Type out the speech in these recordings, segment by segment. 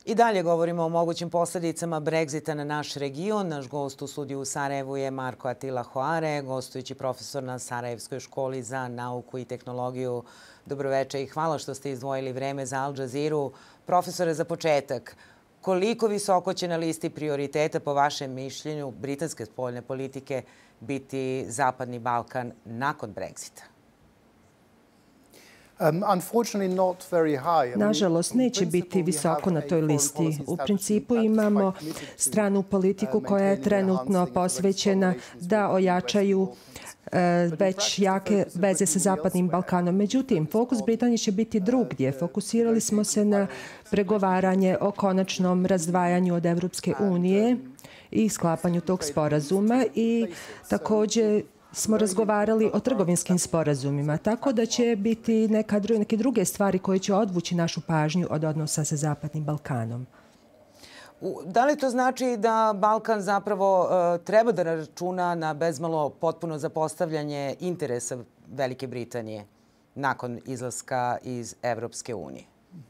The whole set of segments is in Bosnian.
I dalje govorimo o mogućim posljedicama Brexita na naš region. Naš gost u studiju u Sarajevu je Marko Atila Hoare, gostujući profesor na Sarajevskoj školi za nauku i tehnologiju. Dobroveče i hvala što ste izdvojili vreme za Al Jazeeru. Profesore, za početak, koliko visoko će na listi prioriteta, po vašem mišljenju, britanske spoljne politike biti Zapadni Balkan nakon Brexita? Nažalost, neće biti visoko na toj listi. U principu imamo stranu politiku koja je trenutno posvećena da ojačaju već jake veze sa Zapadnim Balkanom. Međutim, fokus Britanije će biti drugdje. Fokusirali smo se na pregovaranje o konačnom razdvajanju od Evropske unije i sklapanju tog sporazuma i također smo razgovarali o trgovinskim sporazumima, tako da će biti neke druge stvari koje će odvući našu pažnju od odnosa sa Zapadnim Balkanom. Da li to znači da Balkan zapravo treba da računa na bezmalo potpuno zapostavljanje interesa Velike Britanije nakon izlaska iz Evropske unije?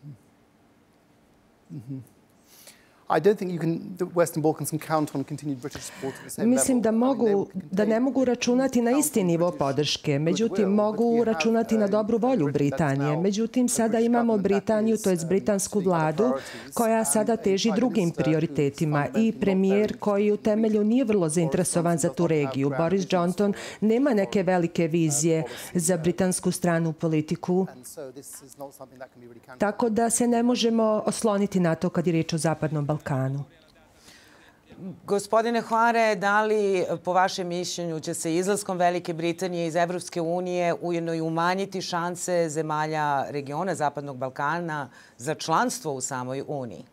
Mislim da ne mogu računati na isti nivo podrške, međutim mogu računati na dobru volju Britanije. Međutim, sada imamo Britaniju, to jest britansku vladu, koja sada teži drugim prioritetima i premijer koji u temelju nije vrlo zainteresovan za tu regiju. Boris Johnson nema neke velike vizije za britansku stranu politiku, tako da se ne možemo osloniti na to kad je riječ o Zapadnom Balkanu. Gospodine Hoare, da li po vašem mišljenju će se izlaskom Velike Britanije iz Evropske unije ujedno i umanjiti šanse zemalja regiona Zapadnog Balkana za članstvo u samoj Uniji?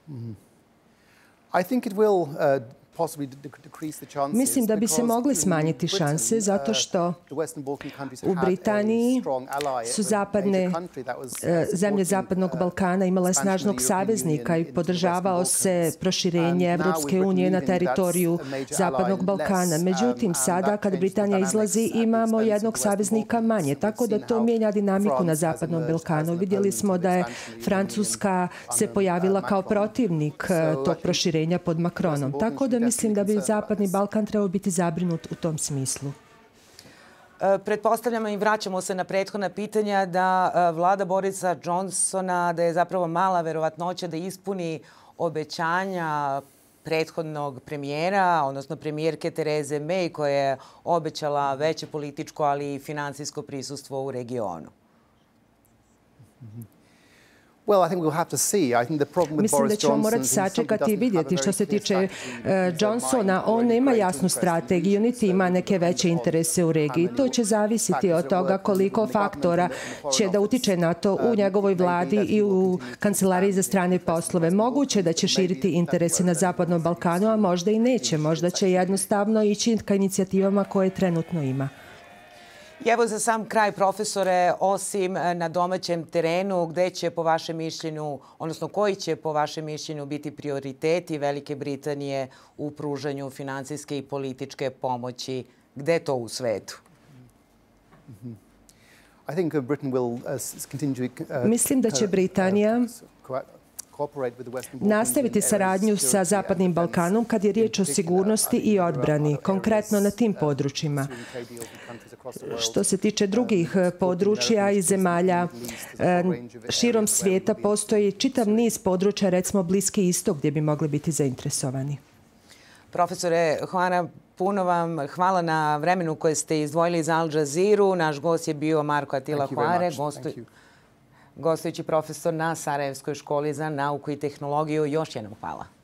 Mislim da bi se mogli smanjiti šanse zato što u Britaniji su zemlje Zapadnog Balkana imale snažnog saveznika i podržavao se proširenje Evropske unije na teritoriju Zapadnog Balkana. Međutim, sada kad Britanija izlazi imamo jednog saveznika manje, tako da to mijenja dinamiku na Zapadnom Balkanu. Vidjeli smo da je Francuska se pojavila kao protivnik tog proširenja pod Macronom, tako da mislim da bi Zapadni Balkan trebao biti zabrinut u tom smislu. Pretpostavljamo i vraćamo se na prethodna pitanja da vlada Borisa Johnsona, da je zapravo mala verovatnoća da ispuni obećanja prethodnog premijera, odnosno premijerke Tereze May, koja je obećala veće političko, ali i finansijsko prisustvo u regionu. Mislim da ćemo morati sačekati i vidjeti. Što se tiče Johnsona, on nema jasnu strategiju, niti ima neke veće interese u regiji. To će zavisiti od toga koliko faktora će da utiče na to u njegovoj vladi i u kancelariji za strane poslove. Moguće da će širiti interese na Zapadnom Balkanu, a možda i neće. Možda će jednostavno ići ka inicijativama koje trenutno ima. I evo za sam kraj, profesore, osim na domaćem terenu, gde će po vašem mišljenju, odnosno koji će po vašem mišljenju biti prioriteti Velike Britanije u pružanju finansijske i političke pomoći? Gde to u svetu? Mislim da će Britanija nastaviti saradnju sa Zapadnim Balkanom kad je riječ o sigurnosti i odbrani, konkretno na tim područjima. Što se tiče drugih područja i zemalja širom svijeta, postoji čitav niz područja, recimo Bliski istok, gdje bi mogli biti zainteresovani. Profesore Hoare, puno vam hvala na vremenu koje ste izdvojili za Al Jazeeru. Naš gost je bio Marko Atila Hoare, gostujući profesor na Sarajevskoj školi za nauku i tehnologiju. Još jednom hvala.